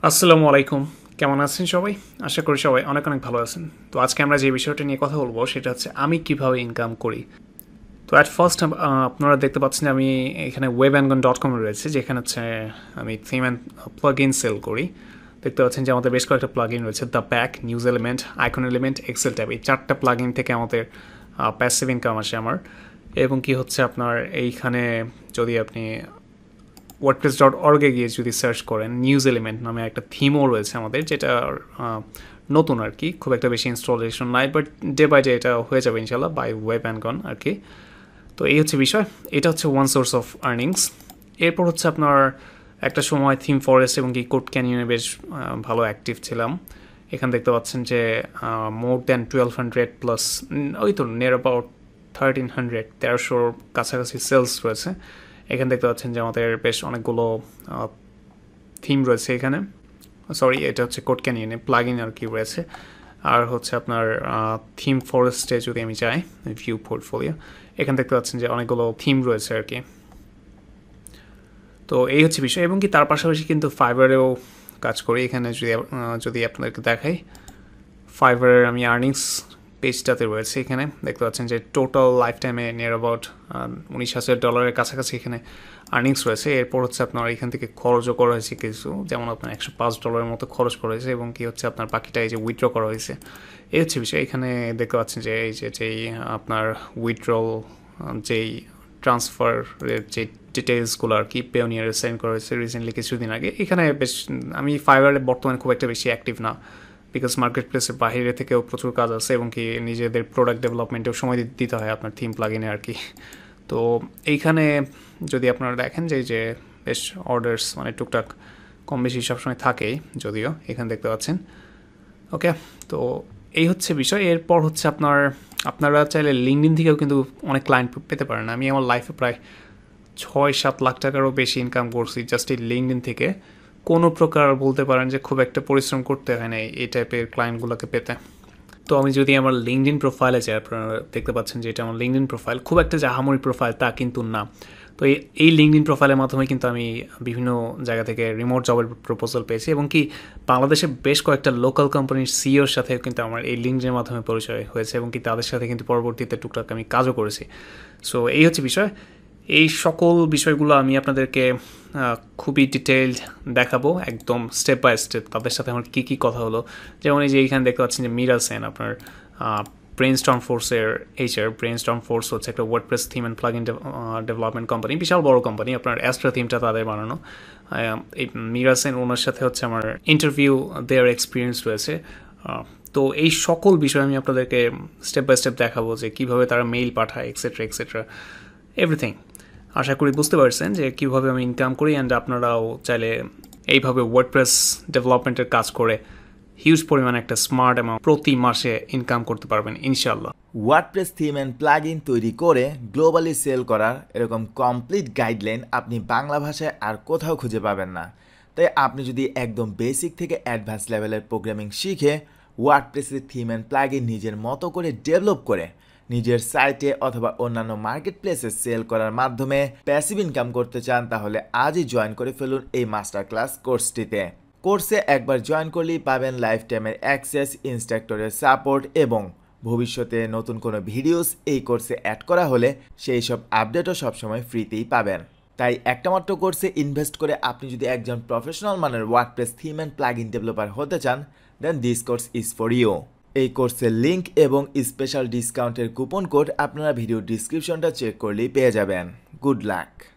আসসালামু আলাইকুম। কেমন আছেন সবাই? আশা করি সবাই অনেক অনেক ভালো আছেন। তো আজকে আমরা যে বিষয়টা নিয়ে কথা বলবো সেটা হচ্ছে আমি কিভাবে ইনকাম করি। তো অ্যাট ফার্স্ট আপনারা দেখতে পাচ্ছেন যে আমি এখানে webangon.com রয়েছে, যেখানে হচ্ছে আমি theme and plug in sell করি। দেখতে পাচ্ছেন যে আমাদের বেশ কয়েকটা প্লাগ ইন রয়েছে, the pack, news element, icon element, excel tab. এই 4টা প্লাগ ইন থেকে আমাদের প্যাসিভ ইনকাম আসে আমার। এবং কি হচ্ছে আপনার এইখানে যদি আপনি wordpress.org-এ গিয়ে যদি সার্চ করেন, নিউজ এলিমেন্ট নামে একটা থিমও রয়েছে আমাদের, যেটা নতুন আর কি, খুব একটা বেশি ইনস্টলেশন নাই, বাট ডে বাই ডে এটা হয়ে যাবে ইনশাল্লাহ বাই ওয়েবানগন আর কি। তো এই হচ্ছে বিষয়, এটা হচ্ছে ওয়ান সোর্স অফ আর্নিংস। এরপর হচ্ছে আপনার একটা সময় থিম ফরেস্ট এবং কি কোড ক্যানিয়নে বেশ ভালো অ্যাক্টিভ ছিলাম। এখানে দেখতে পাচ্ছেন যে মোর দ্যান 1200 প্লাস, ওই তো নিয়ার অ্যাবাউট 1300 কাছাকাছি সেলস রয়েছে। এখানে দেখতে পাচ্ছেন যে আমাদের বেশ অনেকগুলো থিম রয়েছে এখানে, সরি এটা হচ্ছে কোড ক্যানিয়নে প্লাগ ইন আর কি রয়েছে। আর হচ্ছে আপনার থিম ফরেস্টে যদি আমি যাই, ভিউ পোর্টফোলিও, এখানে দেখতে পাচ্ছেন যে অনেকগুলো থিম রয়েছে আর কি। তো এই হচ্ছে বিষয়। এবং কি তার পাশাপাশি কিন্তু ফাইবারেও কাজ করি। এখানে যদি আপনাদেরকে দেখাই, ফাইবারের আমি আর্নিংস পেজটাতে রয়েছে। এখানে দেখতে পাচ্ছেন যে টোটাল লাইফ টাইমে নিয়ার অ্যাবাউট $19,000 কাছাকাছি এখানে আর্নিংস রয়েছে। এরপর হচ্ছে আপনার এখান থেকে খরচও করা হয়েছে কিছু, যেমন আপনার $105 মতো খরচ করা হয়েছে, এবং কি হচ্ছে আপনার বাকিটা এই যে উইথড্র করা হয়েছে। এই হচ্ছে বিষয়। এখানে দেখতে পাচ্ছেন যে এই যেই আপনার উইথড্রল, যেই ট্রান্সফারের যে ডিটেলসগুলো আর কি পেওনিয়ারে সেন্ড করা হয়েছে রিসেন্টলি কিছুদিন আগে। এখানে বেশ আমি ফাইবারে বর্তমানে খুব একটা বেশি অ্যাক্টিভ না, বিকজ মার্কেট প্লেসের বাইরে থেকেও প্রচুর কাজ আছে, এবং কি নিজেদের প্রোডাক্ট ডেভেলপমেন্টেও সময় দিতে হয় আপনার থিম প্লাগ ইনে আর কি। তো এইখানে যদি আপনারা দেখেন যে বেশ অর্ডার্স মানে টুকটাক কম বেশি সবসময় থাকেই, যদিও এখানে দেখতে পাচ্ছেন। ওকে, তো এই হচ্ছে বিষয়। এরপর হচ্ছে আপনারা চাইলে লিঙ্কডইন থেকেও কিন্তু অনেক ক্লায়েন্ট পেতে পারেন। আমি আমার লাইফে প্রায় 6-7 লাখ টাকারও বেশি ইনকাম করছি জাস্ট এই লিঙ্কডইন থেকে। কোনো প্রকার বলতে পারেন যে খুব একটা পরিশ্রম করতে হয় না এই টাইপের ক্লায়েন্টগুলোকে পেতে। তো আমি যদি আমার লিঙ্কডইন প্রোফাইলে যাই, আপনারা দেখতে পাচ্ছেন যে এটা আমার লিঙ্কডইন প্রোফাইল। খুব একটা জাহামরি প্রোফাইল তা কিন্তু না। তো এই লিঙ্কডইন প্রোফাইলের মাধ্যমে কিন্তু আমি বিভিন্ন জায়গা থেকে রিমোট জবের প্রপোজাল পেয়েছি, এবং কি বাংলাদেশের বেশ কয়েকটা লোকাল কোম্পানির সিইওর সাথে কিন্তু আমার এই লিঙ্কডইনের মাধ্যমে পরিচয় হয়েছে, এবং কি তাদের সাথে কিন্তু পরবর্তীতে টুকটাক আমি কাজও করেছি। সো এই হচ্ছে বিষয়। এই সকল বিষয়গুলো আমি আপনাদেরকে খুবই ডিটেইলড দেখাবো, একদম স্টেপ বাই স্টেপ তাদের সাথে আমার কী কী কথা হলো। যেমন এই যে এইখানে দেখতে পাচ্ছেন যে মীরা সেন, আপনার ব্রেইনস্টর্ম ফোর্সের এইচআর। ব্রেইনস্টর্ম ফোর্স হচ্ছে একটা WordPress theme and plug in development company, বিশাল বড় কোম্পানি। আপনার অ্যাস্ট্রা থিমটা তাদের বানানো। এই মীরা সেন, ওনার সাথে হচ্ছে আমার ইন্টারভিউ দেওয়ার এক্সপিরিয়েন্স রয়েছে। তো এই সকল বিষয় আমি আপনাদেরকে স্টেপ বাই স্টেপ দেখাবো, যে কীভাবে তারা মেইল পাঠায়, এক্সেট্রা এক্সেট্রা এভরিথিং। আশা করি বুঝতে পারছেন যে কীভাবে আমি ইনকাম করি, অ্যান্ড আপনারাও চাইলে এইভাবে ওয়ার্ডপ্রেস ডেভেলপমেন্টের কাজ করে হিউজ পরিমাণে একটা স্মার্ট অ্যামাউন্ট প্রতি মাসে ইনকাম করতে পারবেন ইনশাল্লাহ। WordPress theme and plug in তৈরি করে গ্লোবালি সেল করার এরকম কমপ্লিট গাইডলাইন আপনি বাংলা ভাষায় আর কোথাও খুঁজে পাবেন না। তাই আপনি যদি একদম বেসিক থেকে অ্যাডভান্স লেভেলের প্রোগ্রামিং শিখে ওয়ার্ডপ্রেসের থিম অ্যান্ড প্লাগ ইন নিজের মতো করে ডেভেলপ করে নিজের সাইটে অথবা অন্যান্য মার্কেট প্লেসে সেল করার মাধ্যমে প্যাসিভ ইনকাম করতে চান, তাহলে আজই জয়েন করে ফেলুন এই মাস্টার ক্লাস কোর্সটিতে। কোর্সে একবার জয়েন করলেই পাবেন লাইফ টাইমের অ্যাক্সেস, ইনস্ট্রাক্টরের সাপোর্ট, এবং ভবিষ্যতে নতুন কোনো ভিডিওস এই কোর্সে অ্যাড করা হলে সেই সব আপডেটও সবসময় ফ্রিতেই পাবেন। তাই একটা মাত্র কোর্সে ইনভেস্ট করে আপনি যদি একজন প্রফেশনাল মানের WordPress theme and plug in developer হতে চান, then this course is for you. এই কোর্সের লিঙ্ক এবং স্পেশাল ডিসকাউন্টের কুপন কোড আপনারা ভিডিও ডিসক্রিপশনটা চেক করলেই পেয়ে যাবেন। গুড লাক।